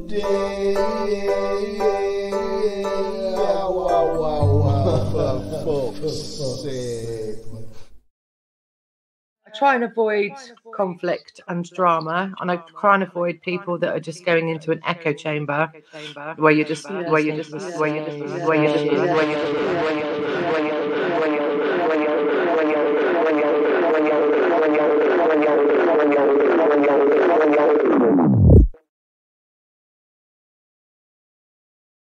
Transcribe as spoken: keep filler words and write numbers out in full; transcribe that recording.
day. Wow, wow, wow, for fuck's sake. I try and avoid conflict and drama, and I try and avoid people that are just going into an echo chamber where you're just where you're just where you're just where you're just where you're just